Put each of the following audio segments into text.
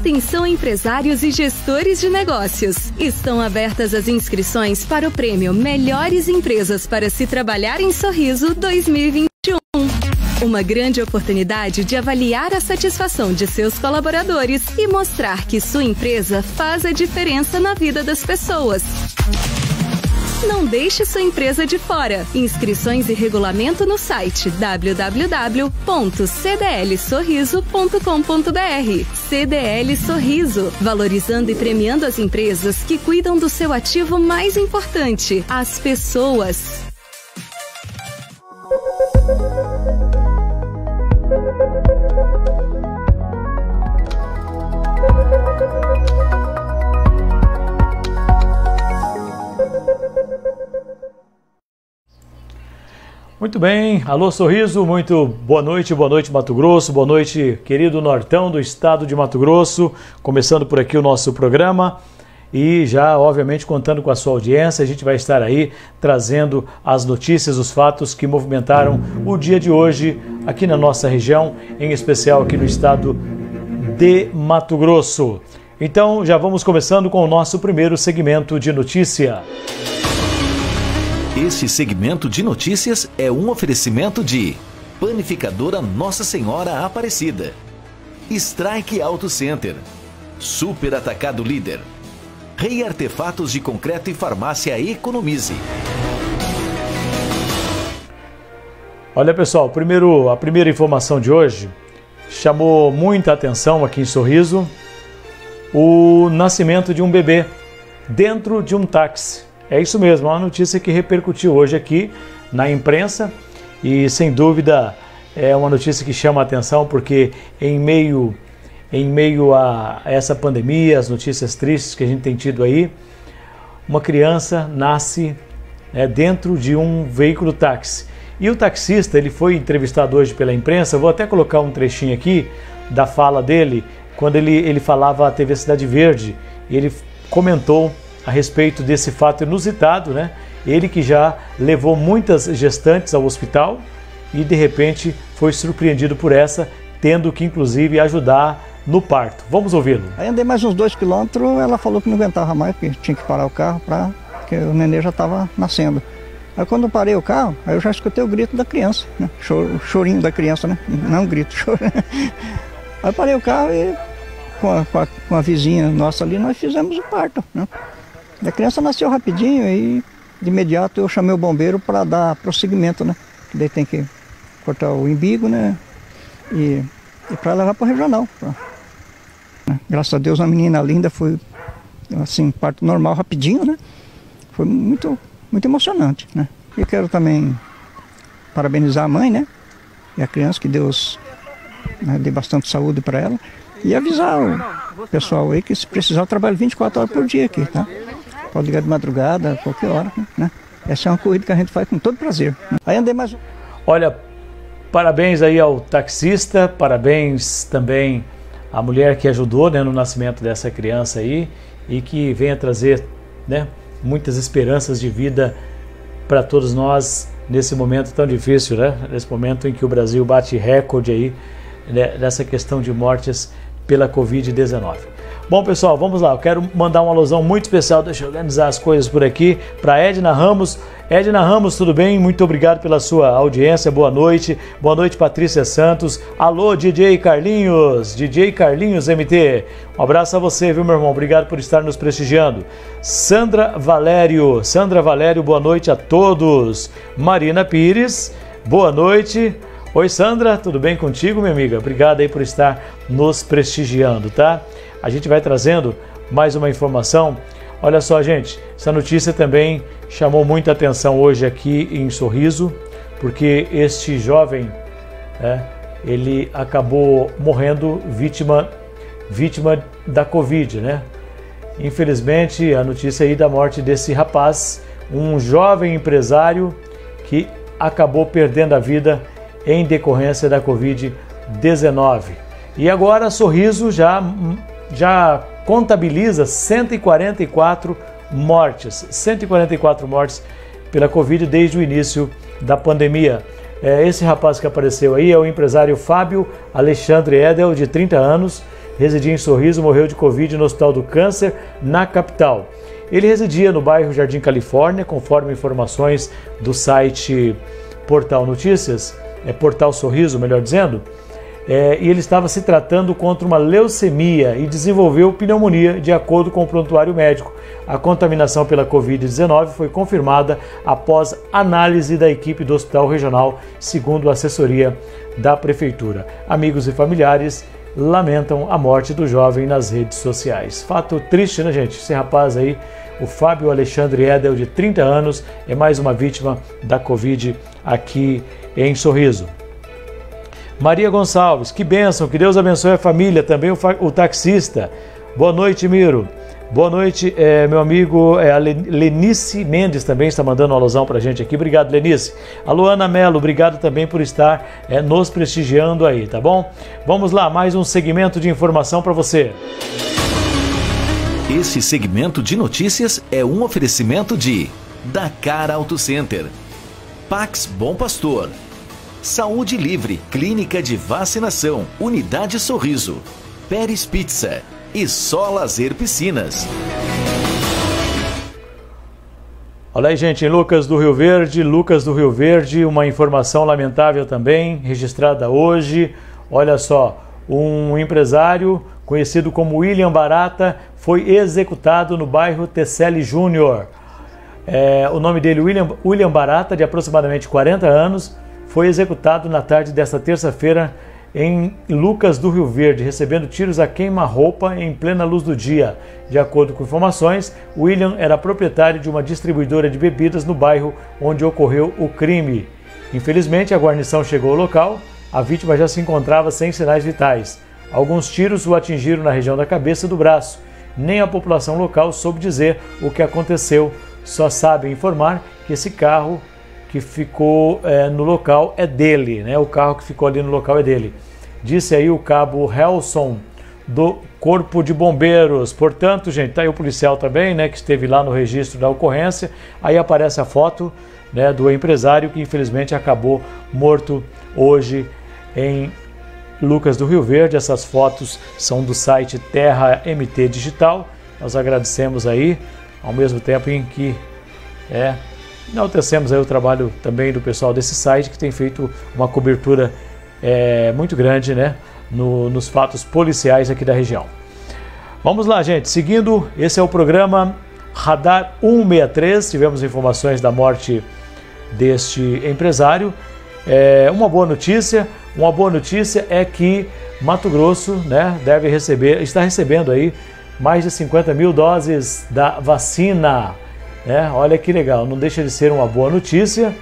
Atenção empresários e gestores de negócios. Estão abertas as inscrições para o prêmio Melhores Empresas para se Trabalhar em Sorriso 2021. Uma grande oportunidade de avaliar a satisfação de seus colaboradores e mostrar que sua empresa faz a diferença na vida das pessoas. Não deixe sua empresa de fora. Inscrições e regulamento no site www.cdlsorriso.com.br. CDL Sorriso, valorizando e premiando as empresas que cuidam do seu ativo mais importante, as pessoas. Muito bem, alô Sorriso, muito boa noite Mato Grosso, boa noite querido Nortão do estado de Mato Grosso, começando por aqui o nosso programa e já obviamente contando com a sua audiência, a gente vai estar aí trazendo as notícias, os fatos que movimentaram o dia de hoje aqui na nossa região, em especial aqui no estado de Mato Grosso. Então já vamos começando com o nosso primeiro segmento de notícia. Este segmento de notícias é um oferecimento de Panificadora Nossa Senhora Aparecida, Strike Auto Center, Super Atacado Líder, Rei Artefatos de Concreto e Farmácia Economize. Olha pessoal, a primeira informação de hoje chamou muita atenção aqui em Sorriso, o nascimento de um bebê dentro de um táxi. É isso mesmo, uma notícia que repercutiu hoje aqui na imprensa e sem dúvida é uma notícia que chama a atenção porque em meio a essa pandemia, as notícias tristes que a gente tem tido aí, uma criança nasce dentro de um veículo táxi. E o taxista, ele foi entrevistado hoje pela imprensa, vou até colocar um trechinho aqui da fala dele, quando ele falava à TV Cidade Verde, e ele comentou a respeito desse fato inusitado, né? Ele que já levou muitas gestantes ao hospital e de repente foi surpreendido por essa, tendo que inclusive ajudar no parto. Vamos ouvi-lo. Aí andei mais uns 2 quilômetros, ela falou que não aguentava mais, porque tinha que parar o carro porque o nenê já estava nascendo. Aí quando eu parei o carro, aí eu já escutei o grito da criança, né? O chorinho da criança, né? Não um grito, choro. Aí eu parei o carro e com a vizinha nossa ali, nós fizemos o parto, né? A criança nasceu rapidinho e de imediato eu chamei o bombeiro para dar prosseguimento, né? Daí tem que cortar o umbigo, né? E para levar para o regional. Graças a Deus a menina linda, foi assim, parto normal, rapidinho, né? Foi muito, muito emocionante, né? E quero também parabenizar a mãe, né? E a criança, que Deus, né, dê bastante saúde para ela. E avisar o pessoal aí que se precisar eu trabalho 24 horas por dia aqui, tá? Pode ligar de madrugada, qualquer hora, né? Essa é uma corrida que a gente faz com todo prazer, né? Aí andei mais... Olha, parabéns aí ao taxista, parabéns também à mulher que ajudou, né, no nascimento dessa criança aí e que venha trazer, né, muitas esperanças de vida para todos nós nesse momento tão difícil, né? Nesse momento em que o Brasil bate recorde aí, né, nessa questão de mortes pela Covid-19. Bom, pessoal, vamos lá. Eu quero mandar uma alusão muito especial, deixa eu organizar as coisas por aqui, para Edna Ramos. Edna Ramos, tudo bem? Muito obrigado pela sua audiência, boa noite. Boa noite, Patrícia Santos. Alô, DJ Carlinhos MT. Um abraço a você, viu, meu irmão? Obrigado por estar nos prestigiando. Sandra Valério, boa noite a todos. Marina Pires, boa noite. Oi, Sandra, tudo bem contigo, minha amiga? Obrigado aí por estar nos prestigiando, tá? A gente vai trazendo mais uma informação. Olha só, gente, essa notícia também chamou muita atenção hoje aqui em Sorriso, porque este jovem, ele acabou morrendo vítima da Covid, né? Infelizmente, a notícia aí da morte desse rapaz, um jovem empresário que acabou perdendo a vida em decorrência da Covid-19. E agora Sorriso já contabiliza 144 mortes pela Covid desde o início da pandemia. Esse rapaz que apareceu aí é o empresário Fábio Alexandre Edel, de 30 anos, residia em Sorriso, morreu de Covid no Hospital do Câncer, na capital. Ele residia no bairro Jardim Califórnia, conforme informações do site Portal Notícias, Portal Sorriso, melhor dizendo, e ele estava se tratando contra uma leucemia e desenvolveu pneumonia, de acordo com o prontuário médico. A contaminação pela Covid-19 foi confirmada após análise da equipe do Hospital Regional, segundo a assessoria da Prefeitura. Amigos e familiares lamentam a morte do jovem nas redes sociais. Fato triste, né, gente? Esse rapaz aí, o Fábio Alexandre Edel, de 30 anos, é mais uma vítima da Covid aqui em Sorriso. Maria Gonçalves, que bênção, que Deus abençoe a família, também o taxista. Boa noite, Miro. Boa noite, meu amigo, a Lenice Mendes também está mandando uma alusão para a gente aqui. Obrigado, Lenice. A Luana Mello, obrigado também por estar nos prestigiando aí, tá bom? Vamos lá, mais um segmento de informação para você. Este segmento de notícias é um oferecimento de Dakar Auto Center, Pax Bom Pastor, Saúde Livre, Clínica de Vacinação, Unidade Sorriso, Pérez Pizza e Só Lazer Piscinas. Olha aí, gente, em Lucas do Rio Verde, uma informação lamentável também, registrada hoje. Olha só, um empresário conhecido como William Barata foi executado no bairro Tecelli Júnior. O nome dele, William Barata, de aproximadamente 40 anos, foi executado na tarde desta terça-feira em Lucas do Rio Verde, recebendo tiros a queima-roupa em plena luz do dia. De acordo com informações, William era proprietário de uma distribuidora de bebidas no bairro onde ocorreu o crime. Infelizmente, a guarnição chegou ao local, a vítima já se encontrava sem sinais vitais. Alguns tiros o atingiram na região da cabeça e do braço. Nem a população local soube dizer o que aconteceu, só sabem informar que esse carro que ficou no local é dele, né? O carro que ficou ali no local é dele. Disse aí o cabo Helson do Corpo de Bombeiros. Portanto, gente, tá aí o policial também, né, que esteve lá no registro da ocorrência. Aí aparece a foto, né, do empresário que infelizmente acabou morto hoje em Lucas do Rio Verde. Essas fotos são do site Terra MT Digital. Nós agradecemos aí, ao mesmo tempo em que enaltecemos aí o trabalho também do pessoal desse site, que tem feito uma cobertura muito grande, né, nos fatos policiais aqui da região. Vamos lá, gente, seguindo, esse é o programa Radar 163, tivemos informações da morte deste empresário. Uma boa notícia é que Mato Grosso, né, está recebendo aí mais de 50 mil doses da vacina. Olha que legal, não deixa de ser uma boa notícia.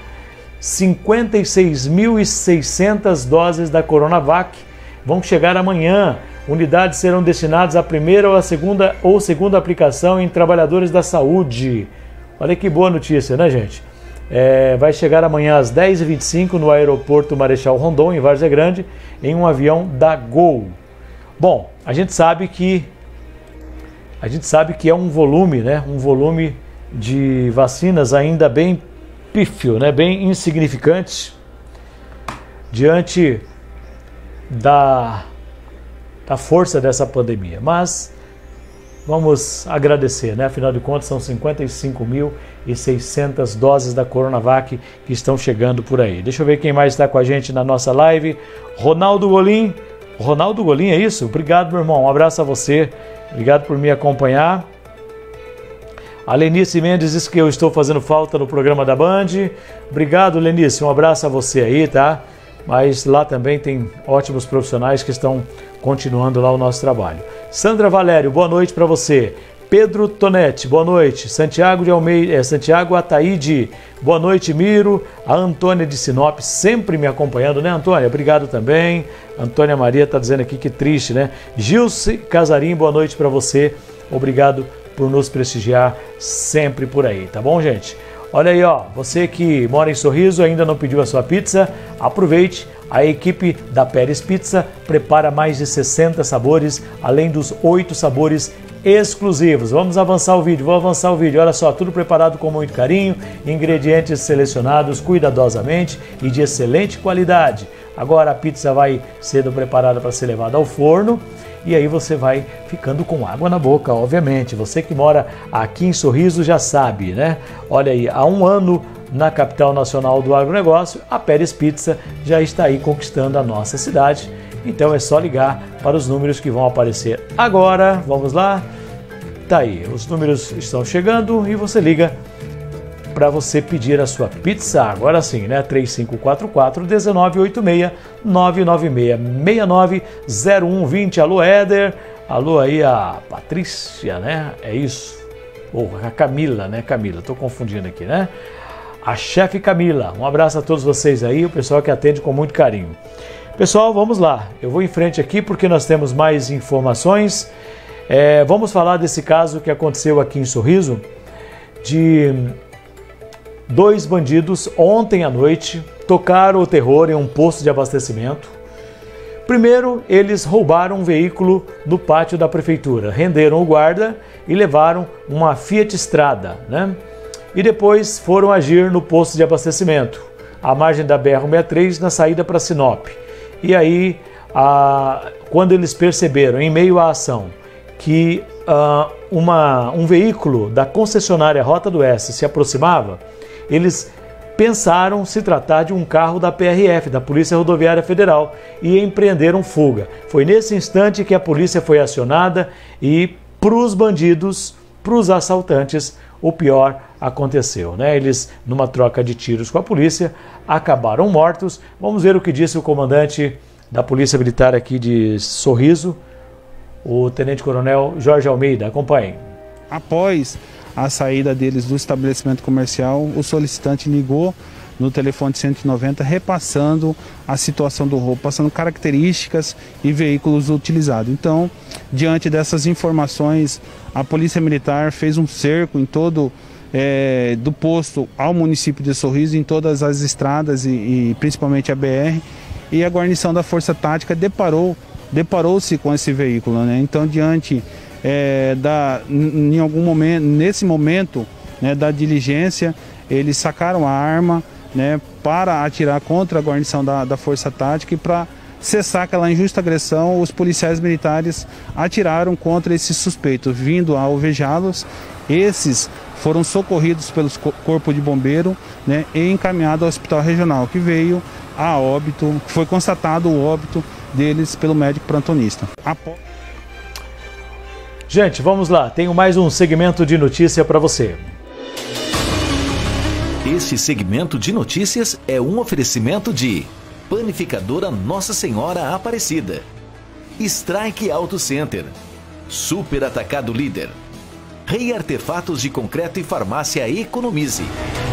56.600 doses da Coronavac vão chegar amanhã. Unidades serão destinadas à primeira ou segunda aplicação em trabalhadores da saúde. Olha que boa notícia, né, gente? Vai chegar amanhã às 10h25 no aeroporto Marechal Rondon, em Várzea Grande, em um avião da Gol. Bom, a gente sabe que é um volume, né? Um volume de vacinas ainda bem pífio, né? Bem insignificante diante da força dessa pandemia. Mas vamos agradecer, né? Afinal de contas, são 55.600 doses da Coronavac que estão chegando por aí. Deixa eu ver quem mais está com a gente na nossa live. Ronaldo Golim. Ronaldo Golim, é isso? Obrigado, meu irmão. Um abraço a você. Obrigado por me acompanhar. A Lenice Mendes diz que eu estou fazendo falta no programa da Band. Obrigado, Lenice. Um abraço a você aí, tá? Mas lá também tem ótimos profissionais que estão continuando lá o nosso trabalho. Sandra Valério, boa noite para você. Pedro Tonetti, boa noite. Santiago de Almeida, Santiago Ataíde, boa noite, Miro. A Antônia de Sinop, sempre me acompanhando, né, Antônia? Obrigado também. Antônia Maria está dizendo aqui que triste, né? Gilce Casarim, boa noite para você. Obrigado por nos prestigiar sempre por aí, tá bom, gente? Olha aí, ó, você que mora em Sorriso, ainda não pediu a sua pizza, aproveite. A equipe da Pérez Pizza prepara mais de 60 sabores, além dos 8 sabores exclusivos. Vamos avançar o vídeo, vou avançar o vídeo. Olha só, tudo preparado com muito carinho, ingredientes selecionados cuidadosamente e de excelente qualidade. Agora a pizza vai sendo preparada para ser levada ao forno e aí você vai ficando com água na boca, obviamente. Você que mora aqui em Sorriso já sabe, né? Olha aí, há um ano na capital nacional do agronegócio, a Pérez Pizza já está aí conquistando a nossa cidade. Então é só ligar para os números que vão aparecer agora. Vamos lá. Tá aí, os números estão chegando e você liga para você pedir a sua pizza. Agora sim, né? 3544-1986, 996-690120. Alô, Éder. Alô aí a Patrícia, né? É isso. Ou a Camila, né? Camila, tô confundindo aqui, né? A chefe Camila. Um abraço a todos vocês aí, o pessoal que atende com muito carinho. Pessoal, vamos lá. Eu vou em frente aqui porque nós temos mais informações. Vamos falar desse caso que aconteceu aqui em Sorriso, de 2 bandidos ontem à noite tocaram o terror em um posto de abastecimento. Primeiro, eles roubaram um veículo no pátio da prefeitura, renderam o guarda e levaram uma Fiat Strada, né? E depois foram agir no posto de abastecimento, à margem da BR-163, na saída para Sinop. E aí, quando eles perceberam, em meio à ação, que um veículo da concessionária Rota do Oeste se aproximava, eles pensaram se tratar de um carro da PRF, da Polícia Rodoviária Federal, e empreenderam fuga. Foi nesse instante que a polícia foi acionada e, para os bandidos, para os assaltantes, o pior aconteceu, né? Eles, numa troca de tiros com a polícia, acabaram mortos. Vamos ver o que disse o comandante da Polícia Militar aqui de Sorriso, o Tenente-Coronel Jorge Almeida. Acompanhe. Após a saída deles do estabelecimento comercial, o solicitante ligou no telefone 190 repassando a situação do roubo, passando características e veículos utilizados. Então, diante dessas informações, a Polícia Militar fez um cerco em todo do posto ao município de Sorriso, em todas as estradas e principalmente a BR, e a guarnição da Força Tática deparou-se com esse veículo, né? Então, diante em algum momento, nesse momento, né, da diligência, eles sacaram a arma, né, para atirar contra a guarnição da Força Tática, e para cessar aquela injusta agressão, os policiais militares atiraram contra esses suspeitos, vindo a alvejá-los. Esses foram socorridos pelo Corpo de Bombeiro, né, e encaminhados ao Hospital Regional, que veio a óbito, foi constatado o óbito deles pelo médico plantonista. Gente, vamos lá, tenho mais um segmento de notícia para você. Este segmento de notícias é um oferecimento de Panificadora Nossa Senhora Aparecida, Strike Auto Center, Super Atacado Líder, Rei Artefatos de Concreto e Farmácia Economize.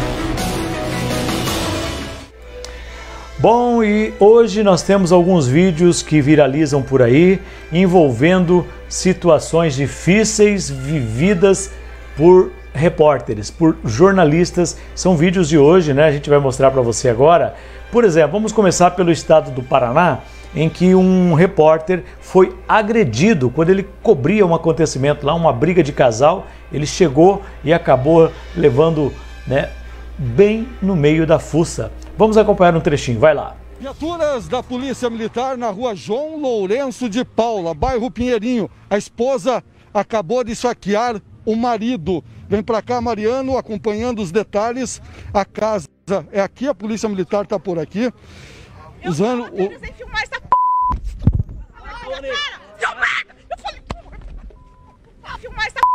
Bom, e hoje nós temos alguns vídeos que viralizam por aí envolvendo situações difíceis vividas por repórteres, por jornalistas. São vídeos de hoje, né? A gente vai mostrar para você agora. Por exemplo, vamos começar pelo estado do Paraná, em que um repórter foi agredido quando ele cobria um acontecimento lá, uma briga de casal. Ele chegou e acabou levando, né, bem no meio da fuça. Vamos acompanhar um trechinho, vai lá. Viaturas da Polícia Militar na rua João Lourenço de Paula, bairro Pinheirinho. A esposa acabou de esfaquear o marido. Vem pra cá, Mariano, acompanhando os detalhes. A casa é aqui, a Polícia Militar tá por aqui. Usando o... Eu filmar essa p... Seu merda! Eu falei... Filmar essa p...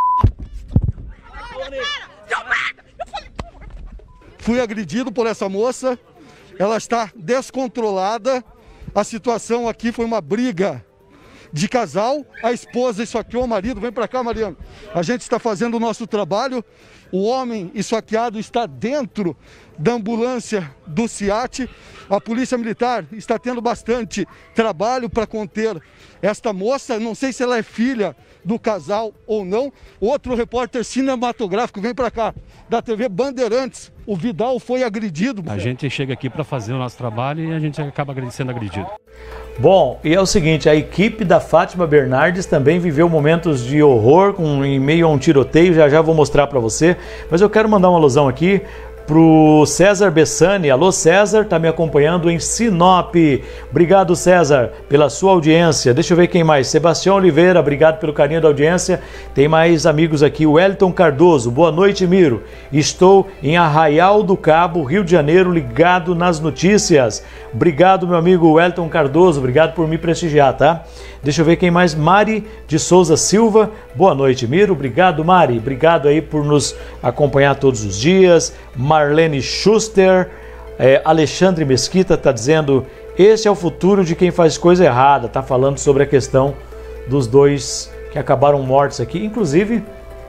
Seu merda! Eu falei... Fui agredido por essa moça. Ela está descontrolada. A situação aqui foi uma briga de casal. A esposa esfaqueou o marido. Vem pra cá, Mariano. A gente está fazendo o nosso trabalho. O homem esfaqueado está dentro da ambulância do SIAT. A Polícia Militar está tendo bastante trabalho para conter esta moça. Não sei se ela é filha do casal ou não. Outro repórter cinematográfico, vem para cá, da TV Bandeirantes. O Vidal foi agredido. A gente chega aqui para fazer o nosso trabalho e a gente acaba sendo agredido. Bom, e é o seguinte, a equipe da Fátima Bernardes também viveu momentos de horror em meio a um tiroteio, já vou mostrar para você, mas eu quero mandar uma alusão aqui pro César Bessani. Alô César, tá me acompanhando em Sinop. Obrigado César pela sua audiência. Deixa eu ver quem mais. Sebastião Oliveira, obrigado pelo carinho da audiência. Tem mais amigos aqui. Wellington Cardoso, boa noite Miro. Estou em Arraial do Cabo, Rio de Janeiro, ligado nas notícias. Obrigado meu amigo Wellington Cardoso, obrigado por me prestigiar, tá? Deixa eu ver quem mais. Mari de Souza Silva, boa noite Miro. Obrigado Mari, obrigado aí por nos acompanhar todos os dias. Marlene Schuster, Alexandre Mesquita está dizendo, esse é o futuro de quem faz coisa errada, está falando sobre a questão dos dois que acabaram mortos aqui, inclusive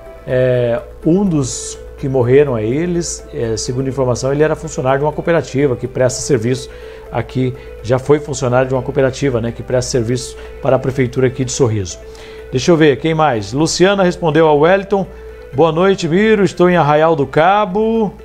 um dos que morreram aí, segundo informação, ele era funcionário de uma cooperativa que presta serviço aqui, já foi funcionário de uma cooperativa, né, que presta serviço para a prefeitura aqui de Sorriso. Deixa eu ver, quem mais? Luciana respondeu ao Wellington, boa noite Miro, estou em Arraial do Cabo.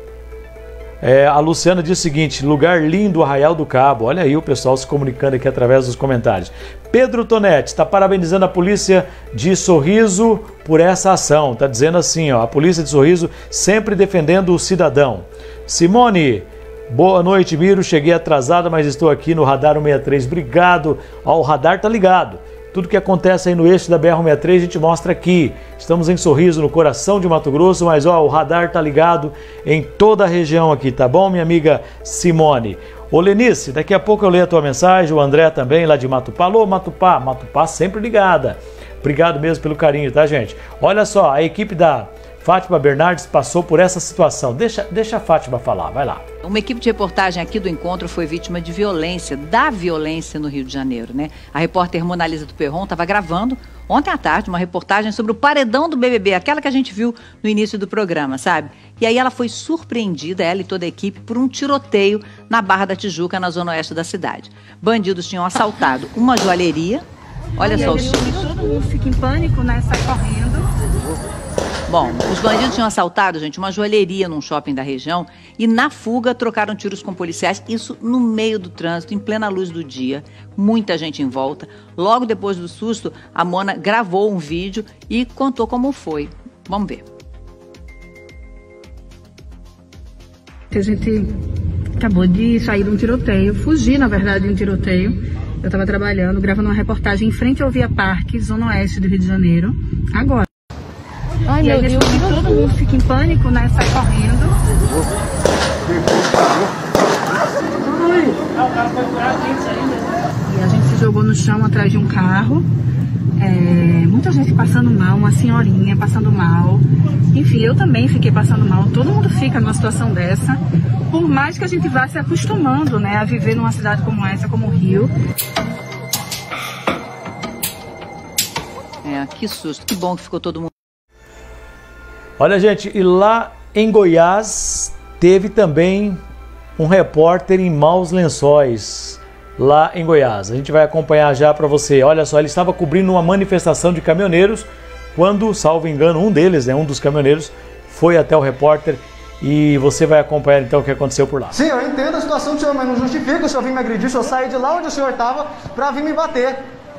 A Luciana diz o seguinte, lugar lindo, Arraial do Cabo. Olha aí o pessoal se comunicando aqui através dos comentários. Pedro Tonetti está parabenizando a polícia de Sorriso por essa ação. Está dizendo assim, ó, a polícia de Sorriso sempre defendendo o cidadão. Simone, boa noite, Miro. Cheguei atrasada, mas estou aqui no Radar 163. Obrigado. Ó, o radar tá ligado. Tudo que acontece aí no eixo da BR-163 a gente mostra aqui. Estamos em Sorriso, no coração de Mato Grosso, mas ó, o radar tá ligado em toda a região aqui, tá bom, minha amiga Simone? Ô Lenice, daqui a pouco eu leio a tua mensagem, o André também, lá de Matupá. Alô, Matupá, Matupá sempre ligada. Obrigado mesmo pelo carinho, tá, gente? Olha só, a equipe da Fátima Bernardes passou por essa situação. Deixa a Fátima falar, vai lá. Uma equipe de reportagem aqui do Encontro foi vítima de violência, da violência no Rio de Janeiro, né? A repórter Mona Lisa do Perron estava gravando ontem à tarde uma reportagem sobre o paredão do BBB, aquela que a gente viu no início do programa, sabe? E aí ela foi surpreendida, ela e toda a equipe, por um tiroteio na Barra da Tijuca, na zona oeste da cidade. Bandidos tinham assaltado uma joalheria, olha só o susto. Todo mundo fica em pânico, né? Sai correndo. Bom, os bandidos tinham assaltado, gente, uma joalheria num shopping da região e na fuga trocaram tiros com policiais, isso no meio do trânsito, em plena luz do dia, muita gente em volta. Logo depois do susto, a Mona gravou um vídeo e contou como foi. Vamos ver. A gente acabou de sair de um tiroteio, fugir, na verdade, de um tiroteio. Eu estava trabalhando, gravando uma reportagem em frente ao Via Parque, zona oeste do Rio de Janeiro, agora. Ai, meu Deus, todo mundo fica em pânico, né? Sai correndo. E a gente se jogou no chão atrás de um carro. Muita gente passando mal, uma senhorinha passando mal. Enfim, eu também fiquei passando mal. Todo mundo fica numa situação dessa. Por mais que a gente vá se acostumando, né, a viver numa cidade como essa, como o Rio. Que susto, que bom que ficou todo mundo. Olha, gente, e lá em Goiás teve também um repórter em Maus Lençóis, lá em Goiás. A gente vai acompanhar já para você. Olha só, ele estava cobrindo uma manifestação de caminhoneiros quando, salvo engano, um deles, né, um dos caminhoneiros, foi até o repórter e você vai acompanhar então o que aconteceu por lá. Sim, eu entendo a situação do senhor, mas não justifica o senhor vir me agredir, o senhor sair de lá onde o senhor estava para vir me bater.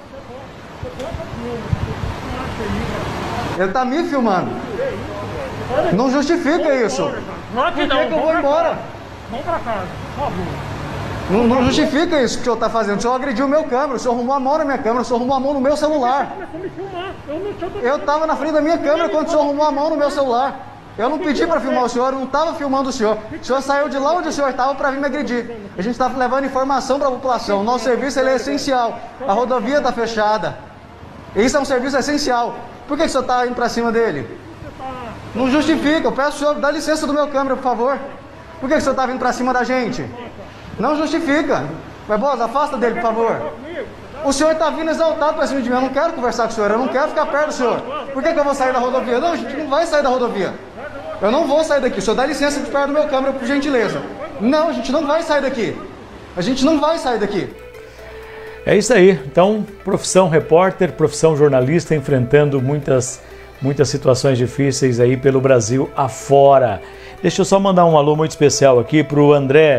Ele tá me filmando. Não justifica isso. Por que eu vou embora? Vamos pra casa, por favor. Não justifica isso que o senhor tá fazendo. O senhor agrediu o meu câmera, o senhor arrumou a mão na minha câmera, o senhor arrumou a mão no meu celular. Eu tava na frente da minha câmera quando o senhor arrumou a mão no meu celular. Eu não pedi para filmar o senhor, eu não estava filmando o senhor. O senhor saiu de lá onde o senhor estava para vir me agredir. A gente está levando informação para a população. O nosso serviço ele é essencial. A rodovia está fechada. Isso é um serviço essencial. Por que o senhor está indo para cima dele? Não justifica. Eu peço ao senhor, dá licença do meu câmera, por favor. Por que o senhor está vindo para cima da gente? Não justifica. Barbosa, afasta dele, por favor. O senhor está vindo exaltado para cima de mim. Eu não quero conversar com o senhor. Eu não quero ficar perto do senhor. Por que eu vou sair da rodovia? Não, a gente não vai sair da rodovia. Eu não vou sair daqui. O senhor dá licença de perto do meu câmera, por gentileza. Não, a gente não vai sair daqui. A gente não vai sair daqui. É isso aí. Então, profissão repórter, profissão jornalista, enfrentando muitas situações difíceis aí pelo Brasil afora. Deixa eu só mandar um alô muito especial aqui para o André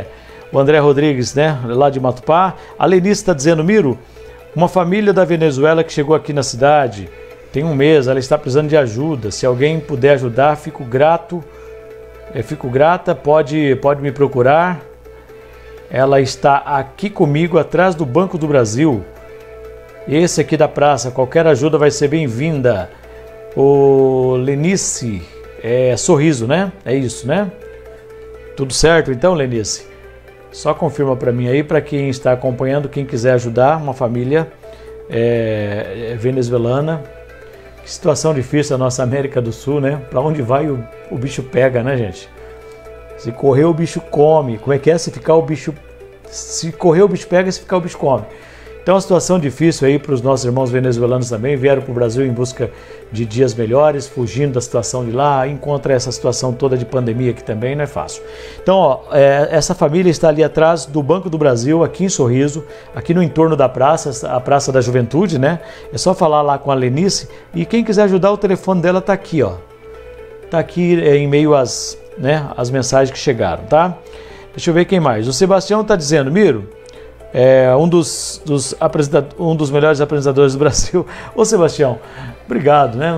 o André Rodrigues, né, lá de Matupá. A Lenice está dizendo, Miro, uma família da Venezuela que chegou aqui na cidade, tem um mês, ela está precisando de ajuda. Se alguém puder ajudar, fico grato, fico grata, pode me procurar. Ela está aqui comigo, atrás do Banco do Brasil. Esse aqui da praça, qualquer ajuda vai ser bem-vinda. O Lenice, Sorriso, né? É isso, né? Tudo certo então, Lenice? Só confirma para mim aí, para quem está acompanhando, quem quiser ajudar uma família venezuelana. Que situação difícil a nossa América do Sul, né? Para onde vai o bicho pega, né, gente? Se correr o bicho come. Como é que é? Se correr o bicho pega, se ficar o bicho come. Então, uma situação difícil aí para os nossos irmãos venezuelanos também. Vieram para o Brasil em busca de dias melhores, fugindo da situação de lá. Encontra essa situação toda de pandemia que também não é fácil. Então, ó, essa família está ali atrás do Banco do Brasil, aqui em Sorriso, aqui no entorno da praça, a Praça da Juventude, né? É só falar lá com a Lenice. E quem quiser ajudar, o telefone dela está aqui, ó. Está aqui em meio às mensagens que chegaram, tá? Deixa eu ver quem mais. O Sebastião está dizendo, Miro, um dos melhores apresentadores do Brasil. Ô Sebastião, obrigado, né?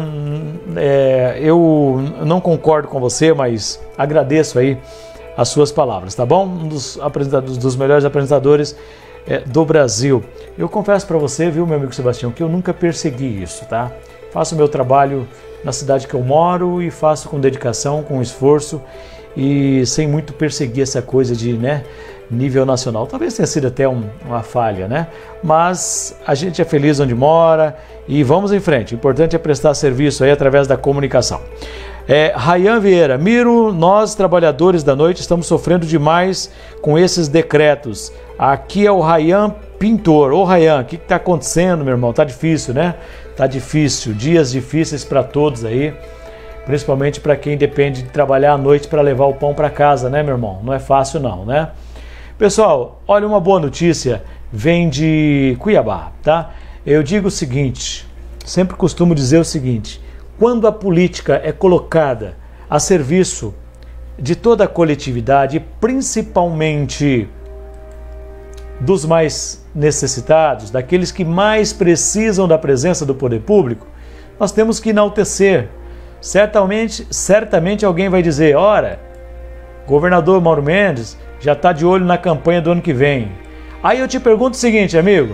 Eu não concordo com você, mas agradeço aí as suas palavras, tá bom? Um dos melhores apresentadores do Brasil. Eu confesso para você, viu, meu amigo Sebastião, que eu nunca persegui isso, tá? Faço o meu trabalho na cidade que eu moro e faço com dedicação, com esforço e sem muito perseguir essa coisa de, né, nível nacional. Talvez tenha sido até uma falha, né? Mas a gente é feliz onde mora e vamos em frente. O importante é prestar serviço aí através da comunicação. Rayan Vieira, Miro, nós trabalhadores da noite estamos sofrendo demais com esses decretos. Aqui é o Rayan Pintor. Ô Rayan, o que está acontecendo, meu irmão? Tá difícil, né? Tá difícil, dias difíceis para todos aí, principalmente para quem depende de trabalhar à noite para levar o pão para casa, né, meu irmão? Não é fácil não, né? Pessoal, olha, uma boa notícia vem de Cuiabá, tá? Eu digo o seguinte, sempre costumo dizer o seguinte, quando a política é colocada a serviço de toda a coletividade, principalmente dos mais necessitados, daqueles que mais precisam da presença do poder público, nós temos que enaltecer. Certamente alguém vai dizer, ora, governador Mauro Mendes já está de olho na campanha do ano que vem. Aí eu te pergunto o seguinte, amigo,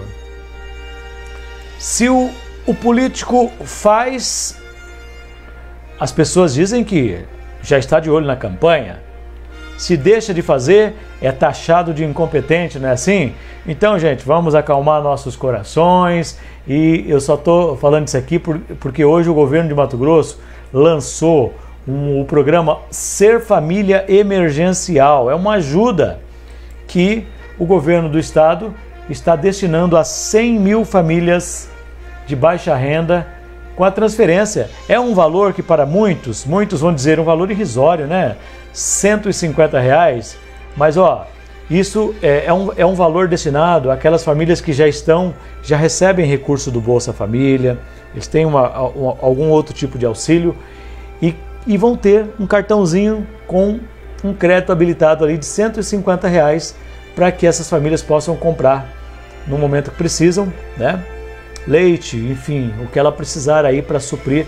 se o político faz, as pessoas dizem que já está de olho na campanha, se deixa de fazer, é taxado de incompetente, não é assim? Então, gente, vamos acalmar nossos corações e eu só estou falando isso aqui porque hoje o governo de Mato Grosso lançou o programa Ser Família Emergencial. É uma ajuda que o governo do estado está destinando a 100 mil famílias de baixa renda com a transferência. É um valor que para muitos vão dizer um valor irrisório, né? R$150, mas ó, isso é um valor destinado àquelas famílias que já recebem recurso do Bolsa Família, eles têm algum outro tipo de auxílio e vão ter um cartãozinho com um crédito habilitado ali de R$150 para que essas famílias possam comprar no momento que precisam, né? Leite, enfim, o que ela precisar aí para suprir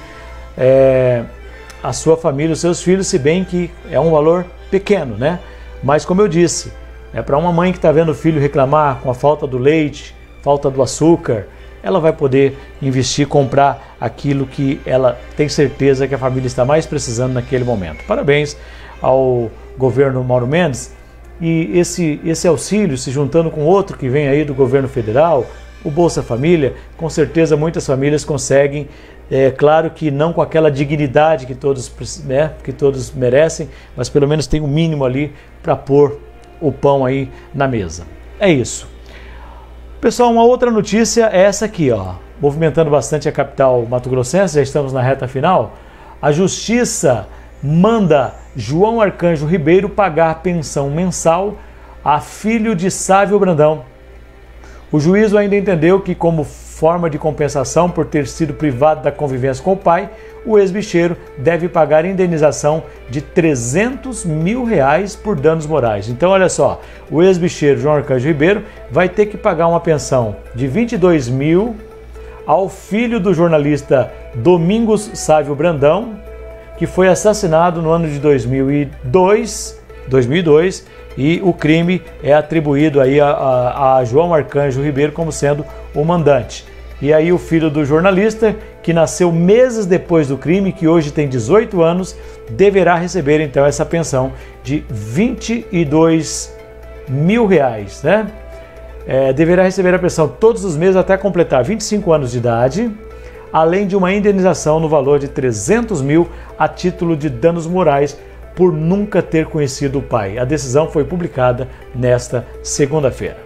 a sua família, os seus filhos, se bem que é um valor pequeno, né? Mas como eu disse, para uma mãe que está vendo o filho reclamar com a falta do leite, falta do açúcar, ela vai poder investir, comprar aquilo que ela tem certeza que a família está mais precisando naquele momento. Parabéns ao governo Mauro Mendes e esse auxílio, se juntando com outro que vem aí do governo federal, o Bolsa Família, com certeza muitas famílias conseguem, claro que não com aquela dignidade que todos merecem, mas pelo menos tem um mínimo ali para pôr o pão aí na mesa. É isso. Pessoal, uma outra notícia é essa aqui, ó, movimentando bastante a capital mato-grossense, já estamos na reta final. A Justiça manda João Arcanjo Ribeiro pagar pensão mensal a filho de Sávio Brandão. O juízo ainda entendeu que, como forma de compensação por ter sido privado da convivência com o pai, o ex-bicheiro deve pagar indenização de R$300 mil por danos morais. Então, olha só, o ex-bicheiro João Arcanjo Ribeiro vai ter que pagar uma pensão de R$22 mil ao filho do jornalista Domingos Sávio Brandão, que foi assassinado no ano de 2002 e o crime é atribuído aí a João Arcanjo Ribeiro como sendo o mandante. E aí o filho do jornalista, que nasceu meses depois do crime, que hoje tem 18 anos, deverá receber então essa pensão de R$22 mil, né? Deverá receber a pensão todos os meses até completar 25 anos de idade, além de uma indenização no valor de R$300 mil a título de danos morais por nunca ter conhecido o pai. A decisão foi publicada nesta segunda-feira.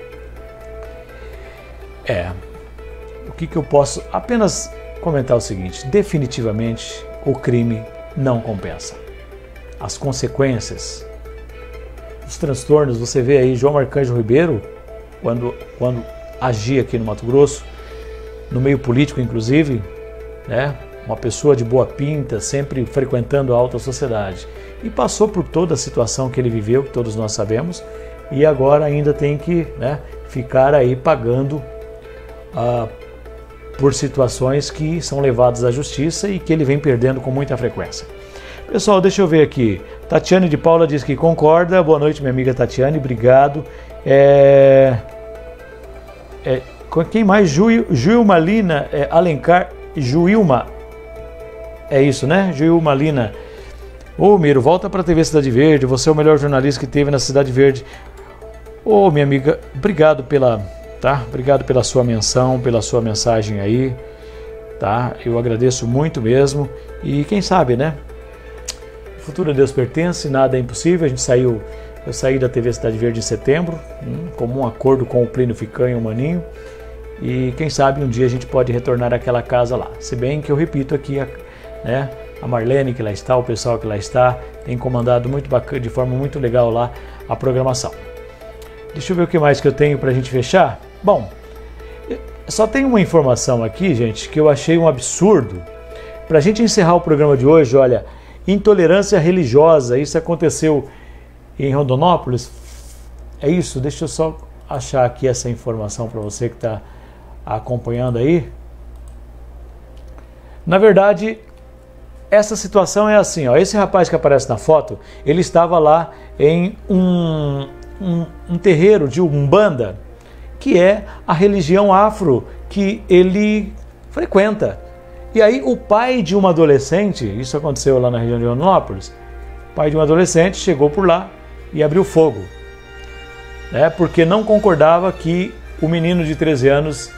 O que eu posso apenas comentar o seguinte: definitivamente o crime não compensa. As consequências, os transtornos, você vê aí João Arcanjo Ribeiro, quando agia aqui no Mato Grosso, no meio político inclusive, né? Uma pessoa de boa pinta, sempre frequentando a alta sociedade, e passou por toda a situação que ele viveu, que todos nós sabemos, e agora ainda tem que, né, ficar aí pagando por situações que são levadas à justiça e que ele vem perdendo com muita frequência. Pessoal, deixa eu ver aqui. Tatiane de Paula diz que concorda. Boa noite, minha amiga Tatiane, obrigado. Quem mais? Juilma Lina Alencar, Juilma. É isso, né? Juilma Lina. Miro, volta para a TV Cidade Verde, você é o melhor jornalista que teve na Cidade Verde. Minha amiga, obrigado Obrigado pela sua menção, pela sua mensagem aí, tá? Eu agradeço muito mesmo. E quem sabe, né? O futuro a Deus pertence, nada é impossível. Eu saí da TV Cidade Verde em setembro, como um acordo com o Plínio Ficanha e o Maninho. E quem sabe um dia a gente pode retornar àquela casa lá. Se bem que eu repito aqui, né? A Marlene que lá está, o pessoal que lá está, tem comandado muito bacana, de forma muito legal lá a programação. Deixa eu ver o que mais que eu tenho para a gente fechar. Bom, só tem uma informação aqui, gente, que eu achei um absurdo. Para a gente encerrar o programa de hoje, olha, intolerância religiosa, isso aconteceu em Rondonópolis. É isso? Deixa eu só achar aqui essa informação para você que está acompanhando aí. Na verdade, essa situação é assim, ó, esse rapaz que aparece na foto, ele estava lá em um terreiro de Umbanda, que é a religião afro que ele frequenta. E aí o pai de uma adolescente, isso aconteceu lá na região de Rondonópolis, o pai de uma adolescente chegou por lá e abriu fogo, né, porque não concordava que o menino de 13 anos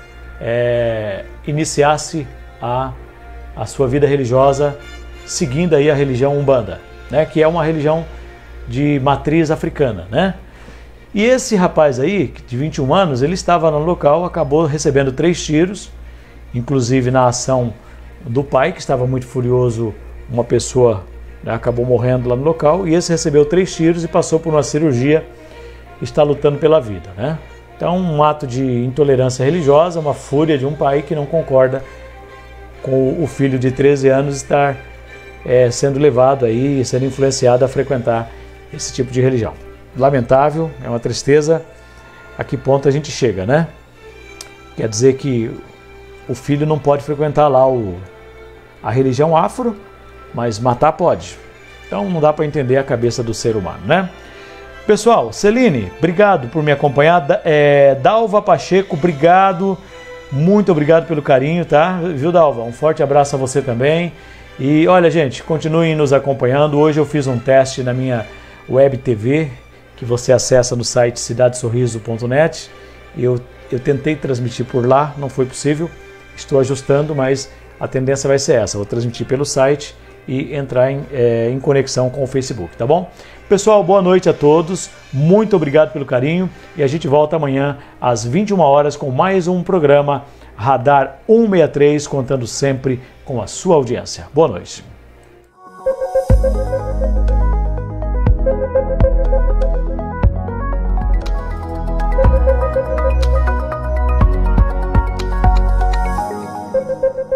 iniciasse a sua vida religiosa seguindo aí a religião Umbanda, né, que é uma religião de matriz africana, né? E esse rapaz aí, de 21 anos, ele estava no local, acabou recebendo 3 tiros, inclusive na ação do pai, que estava muito furioso, uma pessoa, né, acabou morrendo lá no local, e esse recebeu 3 tiros e passou por uma cirurgia, está lutando pela vida, né? Então, um ato de intolerância religiosa, uma fúria de um pai que não concorda com o filho de 13 anos estar sendo levado aí, sendo influenciado a frequentar esse tipo de religião. Lamentável, é uma tristeza. A que ponto a gente chega, né? Quer dizer que o filho não pode frequentar lá a religião afro, mas matar pode. Então não dá para entender a cabeça do ser humano, né? Pessoal, Celine, obrigado por me acompanhar. Dalva Pacheco, obrigado. Muito obrigado pelo carinho, tá? Viu, Dalva? Um forte abraço a você também. E olha, gente, continuem nos acompanhando. Hoje eu fiz um teste na minha web TV, que você acessa no site cidadesorriso.net. Eu tentei transmitir por lá, não foi possível. Estou ajustando, mas a tendência vai ser essa. Vou transmitir pelo site e entrar em conexão com o Facebook, tá bom? Pessoal, boa noite a todos. Muito obrigado pelo carinho. E a gente volta amanhã às 21 horas com mais um programa Radar 163, contando sempre com a sua audiência. Boa noite.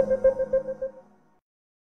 Obrigado.